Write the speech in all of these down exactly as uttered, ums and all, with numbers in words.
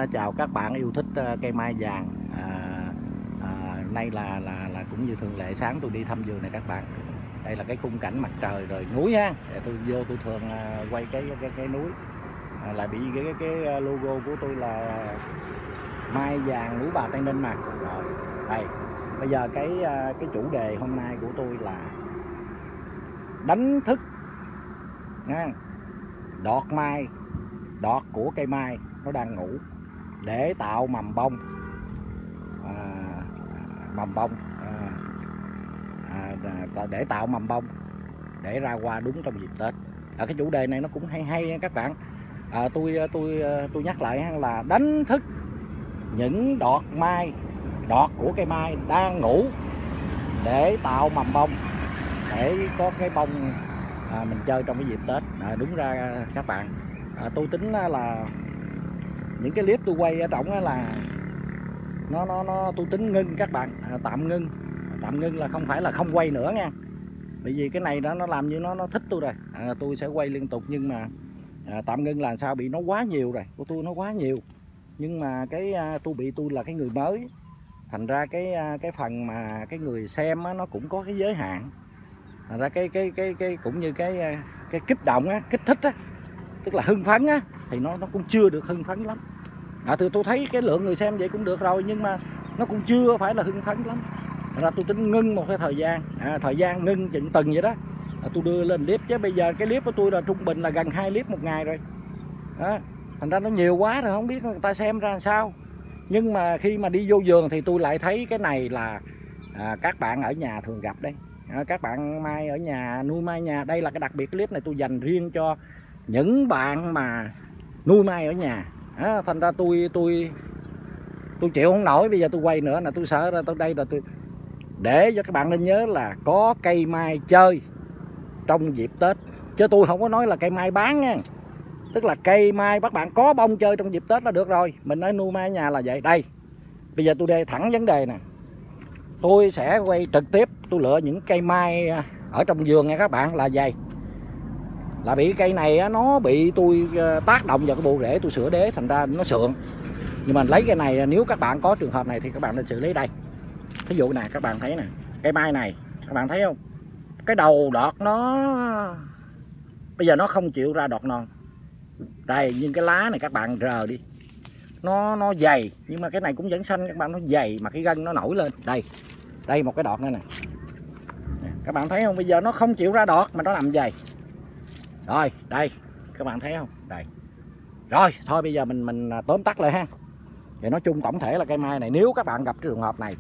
chào các bạn yêu thích cây mai vàng. À, à, nay là là là cũng như thường lệ, sáng tôi đi thăm vườn này các bạn. Đây là cái khung cảnh mặt trời rồi núi nha. Để tôi vô tôi thường quay cái cái, cái núi. À, lại bị cái, cái cái logo của tôi là mai vàng núi Bà Tây Ninh mà. Rồi, đây. Bây giờ cái cái chủ đề hôm nay của tôi là đánh thức nha, đọt mai, đọt của cây mai nó đang ngủ để tạo mầm bông, à, mầm bông à, à, để tạo mầm bông để ra hoa đúng trong dịp Tết. À, cái chủ đề này nó cũng hay hay nha các bạn. À, tôi tôi tôi nhắc lại là đánh thức những đọt mai, đọt của cây mai đang ngủ để tạo mầm bông, để có cái bông à, mình chơi trong cái dịp Tết. À, đúng ra các bạn, à, tôi tính là những cái clip tôi quay ở trong là nó nó nó tôi tính ngưng các bạn, à, tạm ngưng tạm ngưng là không phải là không quay nữa nha, bởi vì cái này đó nó làm như nó nó thích tôi rồi. À, tôi sẽ quay liên tục, nhưng mà à, tạm ngưng là sao, bị nó quá nhiều rồi, của tôi nó quá nhiều. Nhưng mà cái à, tôi bị tôi là cái người mới, thành ra cái à, cái phần mà cái người xem á, nó cũng có cái giới hạn. Thành ra cái cái cái cái cũng như cái cái kích động á, kích thích á, tức là hưng phấn á, thì nó nó cũng chưa được hưng phấn lắm. À, thì tôi thấy cái lượng người xem vậy cũng được rồi, nhưng mà nó cũng chưa phải là hưng phấn lắm. Thành ra tôi tính ngưng một cái thời gian, à, thời gian ngưng chừng tuần vậy đó. À, tôi đưa lên clip, chứ bây giờ cái clip của tôi là trung bình là gần hai clip một ngày rồi đó. Thành ra nó nhiều quá rồi, không biết người ta xem ra làm sao. Nhưng mà khi mà đi vô vườn thì tôi lại thấy cái này là à, các bạn ở nhà thường gặp đấy. À, các bạn mai ở nhà, nuôi mai nhà. Đây là cái đặc biệt, clip này tôi dành riêng cho những bạn mà nuôi mai ở nhà. À, thành ra tôi tôi tôi chịu không nổi, bây giờ tôi quay nữa là tôi sợ ra tới đây là tôi để cho các bạn nên nhớ là có cây mai chơi trong dịp Tết, chứ tôi không có nói là cây mai bán nha. Tức là cây mai các bạn có bông chơi trong dịp Tết là được rồi. Mình nói nuôi mai ở nhà là vậy. Đây, bây giờ tôi đề thẳng vấn đề nè, tôi sẽ quay trực tiếp, tôi lựa những cây mai ở trong vườn nha các bạn, là vậy. Là bị cây này nó bị tôi tác động vào cái bộ rễ, tôi sửa đế thành ra nó sượng. Nhưng mà lấy cái này, nếu các bạn có trường hợp này thì các bạn nên xử lý đây. Ví dụ nè, các bạn thấy nè, cây mai này các bạn thấy không, cái đầu đọt nó bây giờ nó không chịu ra đọt non đây, nhưng cái lá này các bạn rờ đi, nó nó dày, nhưng mà cái này cũng vẫn xanh các bạn, nó dày mà cái gân nó nổi lên. Đây, đây một cái đọt nữa nè, các bạn thấy không, bây giờ nó không chịu ra đọt mà nó làm dày. Rồi đây các bạn thấy không, đây. Rồi thôi bây giờ mình mình tóm tắt lại ha. Thì nói chung tổng thể là cây mai này, nếu các bạn gặp trường hợp này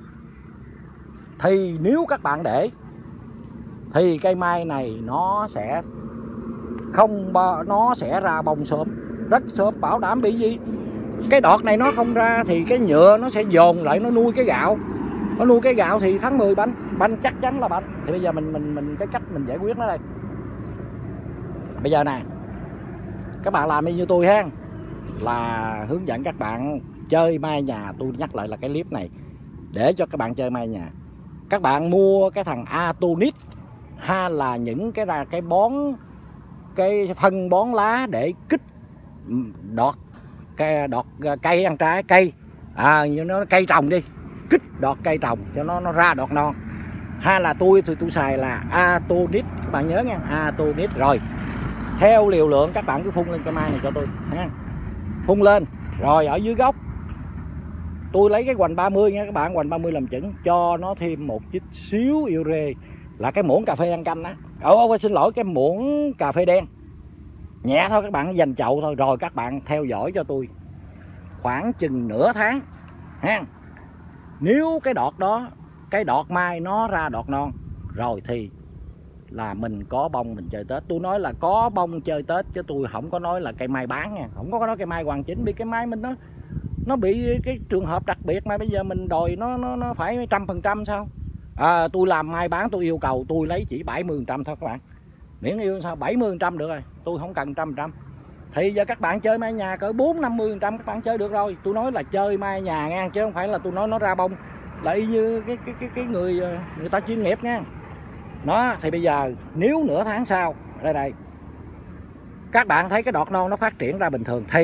thì nếu các bạn để thì cây mai này nó sẽ không, nó sẽ ra bông sớm, rất sớm, bảo đảm. Bị gì, cái đọt này nó không ra thì cái nhựa nó sẽ dồn lại, nó nuôi cái gạo, nó nuôi cái gạo thì tháng mười banh banh chắc chắn là banh. Thì bây giờ mình mình mình cái cách mình giải quyết nó đây. Bây giờ nè, các bạn làm như tôi ha, là hướng dẫn các bạn chơi mai nhà. Tôi nhắc lại là cái clip này để cho các bạn chơi mai nhà. Các bạn mua cái thằng Atonit hay là những cái ra cái bón, cái phân bón lá để kích đọt cây, đọt cây ăn trái cây, à như nó cây trồng đi, kích đọt cây trồng cho nó nó ra đọt non. Hay là tôi thì tôi xài là Atonit, các bạn nhớ nha, Atonit. Rồi theo liều lượng các bạn cứ phun lên cây mai này cho tôi ha. Phun lên rồi ở dưới gốc tôi lấy cái hoành ba mươi nha các bạn, hoành ba mươi làm chuẩn, cho nó thêm một chút xíu ure, là cái muỗng cà phê ăn canh á. Ồ, xin lỗi, cái muỗng cà phê đen nhẹ thôi, các bạn dành chậu thôi. Rồi các bạn theo dõi cho tôi khoảng chừng nửa tháng ha. Nếu cái đọt đó, cái đọt mai nó ra đọt non rồi thì là mình có bông mình chơi Tết. Tôi nói là có bông chơi Tết, chứ tôi không có nói là cây mai bán nha, không có nói cây mai hoàn chỉnh. Bị cây mai mình nó nó bị cái trường hợp đặc biệt mà bây giờ mình đòi nó nó nó phải trăm phần trăm sao? À, tôi làm mai bán tôi yêu cầu tôi lấy chỉ bảy mươi phần trăm thôi các bạn, miễn yêu sao bảy mươi phần trăm được rồi, tôi không cần trăm phần trăm. Thì giờ các bạn chơi mai nhà cỡ bốn năm mươi phần trăm các bạn chơi được rồi. Tôi nói là chơi mai nhà nha, chứ không phải là tôi nói nó ra bông là y như cái cái cái cái người người ta chuyên nghiệp nha. Đó thì bây giờ nếu nửa tháng sau đây đây các bạn thấy cái đọt non nó phát triển ra bình thường thì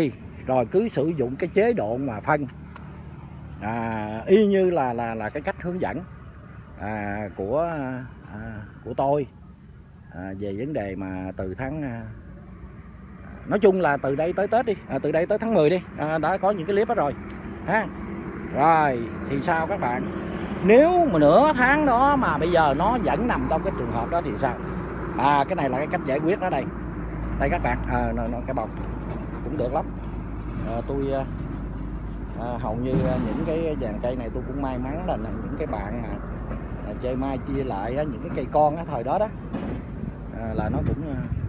rồi cứ sử dụng cái chế độ mà phân à, y như là là là cái cách hướng dẫn à, của à, của tôi à, về vấn đề mà từ tháng à, nói chung là từ đây tới Tết đi à, từ đây tới tháng mười đi à, đã có những cái clip đó rồi ha. Rồi thì sao các bạn, nếu mà nửa tháng đó mà bây giờ nó vẫn nằm trong cái trường hợp đó thì sao? À, cái này là cái cách giải quyết đó đây. Đây các bạn, à, nó, nó, cái bông cũng được lắm. À, tôi à, hầu như những cái dàn cây này tôi cũng may mắn là những cái bạn mà à, chơi mai chia lại á, những cái cây con á, thời đó đó à, là nó cũng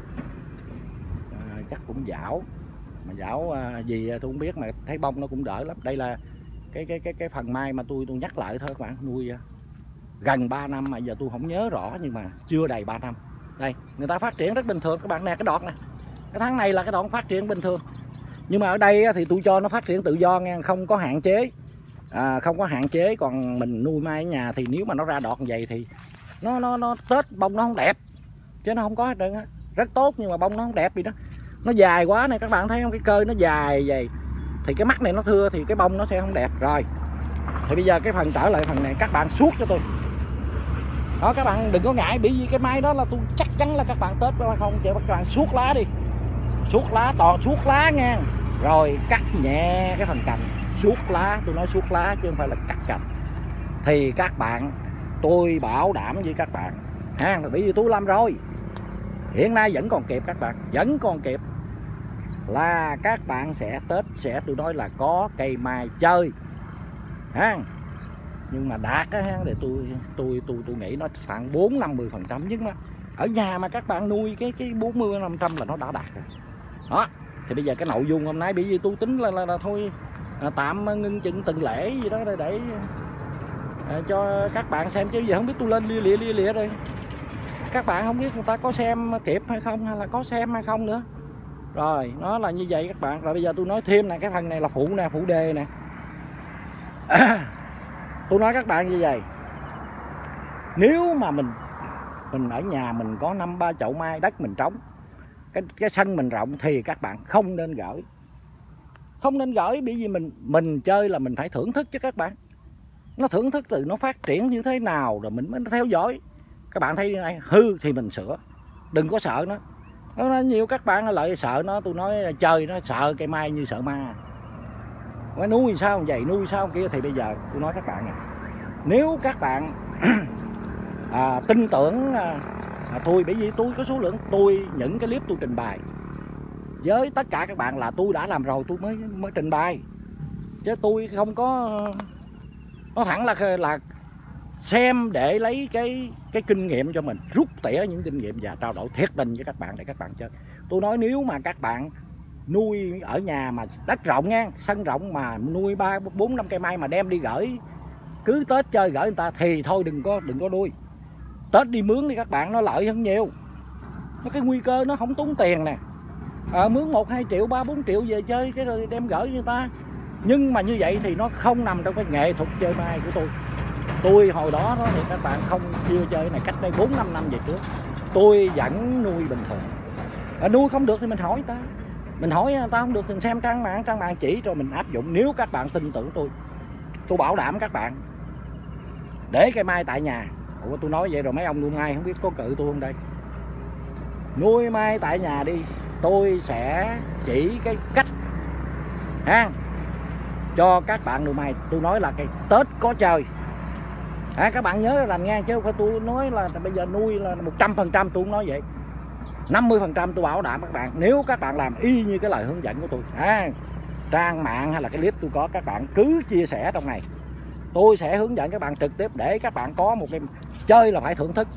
à, chắc cũng dảo, mà dảo à, gì tôi không biết, mà thấy bông nó cũng đỡ lắm. Đây là cái cái cái cái phần mai mà tôi tôi nhắc lại thôi các bạn, nuôi gần ba năm mà giờ tôi không nhớ rõ, nhưng mà chưa đầy ba năm. Đây, người ta phát triển rất bình thường các bạn nè, cái đọt nè, cái tháng này là cái đọt phát triển bình thường. Nhưng mà ở đây thì tôi cho nó phát triển tự do nha, không có hạn chế à, không có hạn chế. Còn mình nuôi mai ở nhà thì nếu mà nó ra đọt như vậy thì nó nó nó Tết bông nó không đẹp, chứ nó không có hết trơn á. Rất tốt nhưng mà bông nó không đẹp gì đó, nó dài quá này các bạn thấy không, cái cơ nó dài vậy thì cái mắt này nó thưa thì cái bông nó sẽ không đẹp. Rồi thì bây giờ cái phần trở lại phần này các bạn suốt cho tôi đó, các bạn đừng có ngại, bởi vì cái mai đó là tôi chắc chắn là các bạn Tết không chịu, các bạn suốt lá đi, suốt lá toàn suốt lá nha, rồi cắt nhẹ cái phần cành, suốt lá, tôi nói suốt lá chứ không phải là cắt cành. Thì các bạn, tôi bảo đảm với các bạn ha, bởi vì tôi làm rồi, hiện nay vẫn còn kịp các bạn, vẫn còn kịp là các bạn sẽ Tết sẽ tôi nói là có cây mai chơi ha. Nhưng mà đạt á, để tôi tôi tôi tôi nghĩ nó khoảng bốn năm mươi phần trăm, nhưng mà ở nhà mà các bạn nuôi cái cái bốn mươi năm trăm là nó đã đạt rồi đó. Thì bây giờ cái nội dung hôm nay bởi vì tôi tính là là, là thôi à, tạm ngưng chừng từng lễ gì đó để, để à, cho các bạn xem, chứ giờ không biết tôi lên lia lịa lia lịa rồi các bạn không biết người ta có xem kịp hay không, hay là có xem hay không nữa. Rồi nó là như vậy các bạn. Rồi bây giờ tôi nói thêm nè, cái phần này là phụ nè, phụ đề nè. À, tôi nói các bạn như vậy, nếu mà mình mình ở nhà mình có năm ba chậu mai, đất mình trống, cái cái sân mình rộng thì các bạn không nên gửi, không nên gửi, bởi vì mình mình chơi là mình phải thưởng thức chứ các bạn. Nó thưởng thức từ nó phát triển như thế nào rồi mình mới theo dõi. Các bạn thấy như này, hư thì mình sửa, đừng có sợ nó. Nó nhiều các bạn lợi sợ nó, tôi nói chơi nó sợ cây mai như sợ ma. Nó nuôi sao vậy, nuôi sao kia. Thì bây giờ tôi nói các bạn nè, nếu các bạn à, tin tưởng à, tôi, bởi vì tôi có số lượng, tôi những cái clip tôi trình bày với tất cả các bạn là tôi đã làm rồi tôi mới mới trình bày, chứ tôi không có nói thẳng là là xem để lấy cái cái kinh nghiệm cho mình, rút tỉa những kinh nghiệm và trao đổi thiệt tình với các bạn để các bạn chơi. Tôi nói nếu mà các bạn nuôi ở nhà mà đất rộng nha, sân rộng mà nuôi ba bốn năm cây mai mà đem đi gửi, cứ Tết chơi gửi người ta thì thôi đừng có đừng có nuôi. Tết đi mướn đi các bạn, nó lợi hơn nhiều. Nó cái nguy cơ nó không tốn tiền nè. À, mướn một hai triệu, ba bốn triệu về chơi cái rồi đem gửi người ta. Nhưng mà như vậy thì nó không nằm trong cái nghệ thuật chơi mai của tôi. Tôi hồi đó, đó thì các bạn không chưa chơi này, cách đây bốn năm năm về trước. Tôi vẫn nuôi bình thường. À, nuôi không được thì mình hỏi người ta. Mình hỏi người ta không được thì mình xem trang mạng, trang mạng chỉ rồi mình áp dụng. Nếu các bạn tin tưởng tôi, tôi bảo đảm các bạn để cây mai tại nhà. Ủa tôi nói vậy rồi mấy ông nuôi mai không biết có cự tôi không đây. Nuôi mai tại nhà đi, tôi sẽ chỉ cái cách ha cho các bạn nuôi mai. Tôi nói là cái Tết có chơi à, các bạn nhớ làm nghe, chứ không phải tôi nói là bây giờ nuôi là một trăm phần trăm. Tôi không nói vậy, năm mươi phần trăm tôi bảo đảm các bạn. Nếu các bạn làm y như cái lời hướng dẫn của tôi à, trang mạng hay là cái clip tôi có, các bạn cứ chia sẻ trong này, tôi sẽ hướng dẫn các bạn trực tiếp để các bạn có một cái chơi là phải thưởng thức.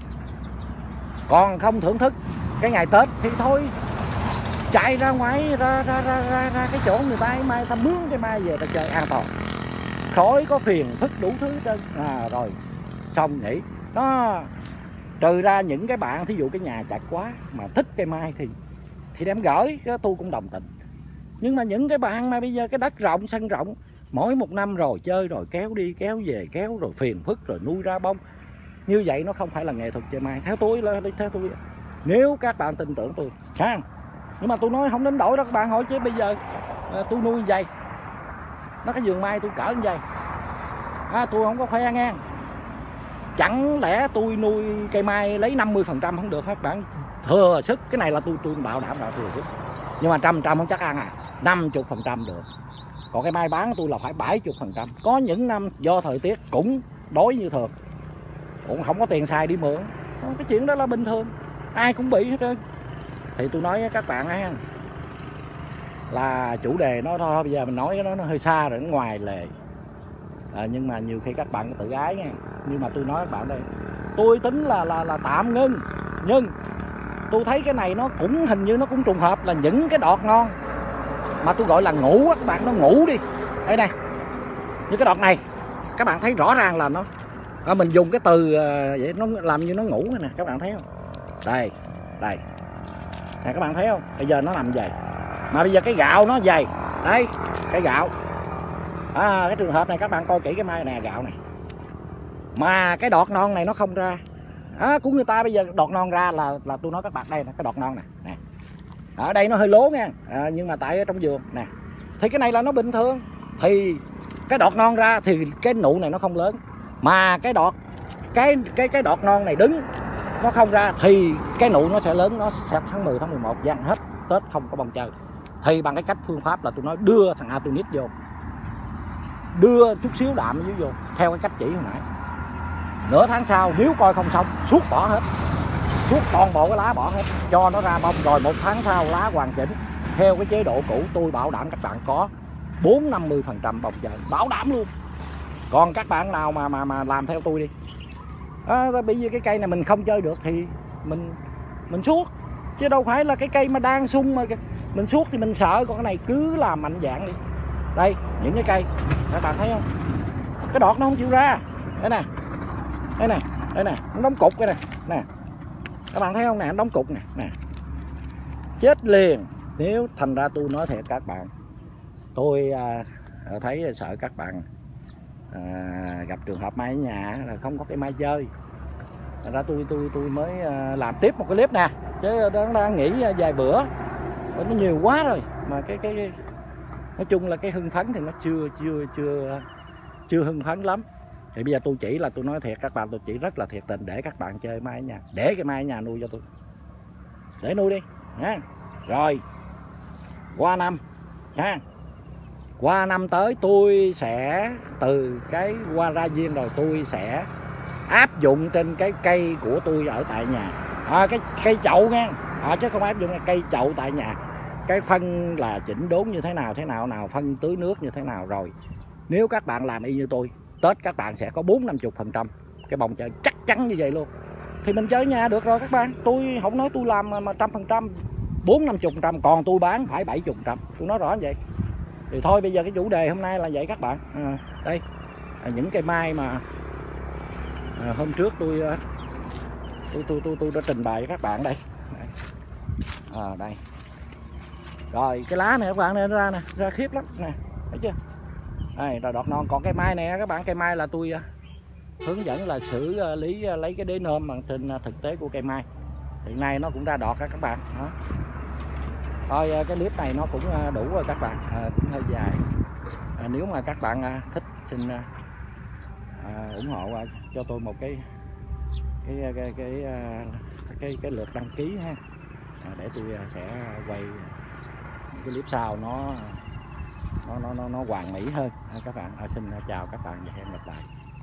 Còn không thưởng thức cái ngày Tết thì thôi chạy ra ngoài, ra ra ra ra, ra cái chỗ người ta mai ta mướn cái mai về ta chơi an toàn, khỏi có phiền phức đủ thứ trên à, rồi xong nghỉ đó. Trừ ra những cái bạn thí dụ cái nhà chặt quá mà thích cây mai thì thì đem gửi, cái tôi cũng đồng tình. Nhưng mà những cái bạn mà bây giờ cái đất rộng, sân rộng, mỗi một năm rồi chơi rồi kéo đi kéo về, kéo rồi phiền phức rồi nuôi ra bông, như vậy nó không phải là nghệ thuật chơi mai. Theo tôi là theo tôi, nếu các bạn tin tưởng tôi ha. Nhưng mà tôi nói không đến đổi đó các bạn hỏi, chứ bây giờ à, tôi nuôi như vậy, nó cái vườn mai tôi cỡ như vậy, à, tôi không có khoe ngang. Chẳng lẽ tôi nuôi cây mai lấy năm mươi phần trăm không được các bạn? Thừa sức, cái này là tôi tôi bảo đảm là thừa sức, nhưng mà trăm trăm không chắc ăn à, năm mươi phần trăm được. Còn cái mai bán của tôi là phải bảy mươi phần trăm. Có những năm do thời tiết cũng đối như thường, cũng không có tiền xài đi mượn, cái chuyện đó là bình thường, ai cũng bị hết trơn. Thì tôi nói với các bạn á, là chủ đề nó thôi bây giờ mình nói nó, nó hơi xa rồi, nó ngoài lề, à, nhưng mà nhiều khi các bạn có tự ái nha. Nhưng mà tôi nói các bạn đây, tôi tính là là là tạm ngưng, nhưng tôi thấy cái này nó cũng hình như nó cũng trùng hợp là những cái đọt non mà tôi gọi là ngủ á, các bạn, nó ngủ đi đây này, như cái đọt này các bạn thấy rõ ràng là nó à, mình dùng cái từ à, vậy nó làm như nó ngủ nè, các bạn thấy không? Đây đây nè, các bạn thấy không? Bây giờ nó nằm vậy, mà bây giờ cái gạo nó dày đây, cái gạo à, cái trường hợp này các bạn coi kỹ cái mai nè, gạo này mà cái đọt non này nó không ra à, của người ta. Bây giờ đọt non ra là là tôi nói các bạn đây nè, cái đọt non này nè, ở đây nó hơi lố nha, à, nhưng mà tại ở trong vườn nè thì cái này là nó bình thường. Thì cái đọt non ra thì cái nụ này nó không lớn, mà cái đọt cái cái cái đọt non này đứng nó không ra thì cái nụ nó sẽ lớn, nó sẽ tháng mười tháng mười một dặn hết Tết không có bông chơi. Thì bằng cái cách phương pháp là tôi nói đưa thằng Atonit vô, đưa chút xíu đạm dưới vô theo cái cách chỉ hồi nãy. Nửa tháng sau nếu coi không xong suốt bỏ hết, suốt toàn bộ cái lá bỏ hết, cho nó ra bông, rồi một tháng sau lá hoàn chỉnh theo cái chế độ cũ. Tôi bảo đảm các bạn có bốn năm mươi phần trăm bông chơi, bảo đảm luôn. Còn các bạn nào mà mà mà làm theo tôi đi à, bây giờ cái cây này mình không chơi được thì mình mình suốt, chứ đâu phải là cái cây mà đang sung mà mình suốt thì mình sợ. Còn cái này cứ làm mạnh dạn đi. Đây những cái cây các bạn thấy không, cái đọt nó không chịu ra đây nè, đây nè, đây nè, nó đóng cục cái này nè, các bạn thấy không nè, nó đóng cục nè nè, chết liền. Nếu thành ra tôi nói thiệt các bạn, tôi à, thấy sợ các bạn à, gặp trường hợp mai ở nhà là không có cái mai chơi, thành ra tôi tôi tôi mới à, làm tiếp một cái clip nè, chứ nó đang nghỉ vài bữa nó nhiều quá rồi. Mà cái cái, cái nói chung là cái hưng phấn thì nó chưa chưa chưa chưa hưng phấn lắm. Thì bây giờ tôi chỉ là tôi nói thiệt các bạn, tôi chỉ rất là thiệt tình để các bạn chơi mai ở nhà, để cái mai ở nhà nuôi cho tôi, để nuôi đi nha. Rồi qua năm nha, qua năm tới tôi sẽ từ cái qua ra viên rồi tôi sẽ áp dụng trên cái cây của tôi ở tại nhà, à, cái cây chậu nha, à, chứ không áp dụng cái cây chậu tại nhà. Cái phân là chỉnh đốn như thế nào thế nào nào, phân tưới nước như thế nào. Rồi nếu các bạn làm y như tôi, Tết các bạn sẽ có bốn năm chục phần trăm cái bông chơi chắc chắn như vậy luôn. Thì mình chơi nhà được rồi các bạn. Tôi không nói tôi làm mà trăm phần trăm, bốn năm chục phần trăm, còn tôi bán phải bảy chục phần trăm, tôi nói rõ vậy. Thì thôi bây giờ cái chủ đề hôm nay là vậy các bạn. À, đây à, những cây mai mà à, hôm trước tôi tôi tôi tôi tôi đã trình bày với các bạn đây. À, đây rồi cái lá này các bạn, này nó ra nè, ra khiếp lắm nè, thấy chưa? Đây rồi đọt non. Còn cây mai này các bạn, cây mai là tôi hướng dẫn là xử lý lấy cái đế nôm bằng trên thực tế của cây mai. Hiện nay nó cũng ra đọt các bạn. Đó. Thôi cái clip này nó cũng đủ rồi các bạn, à, cũng hơi dài. À, nếu mà các bạn thích xin à, ủng hộ cho tôi một cái cái cái cái cái, cái, cái lượt đăng ký ha, à, để tôi sẽ quay cái clip sau nó nó nó nó, nó hoàn mỹ hơn. À, các bạn à, xin chào các bạn và hẹn gặp lại.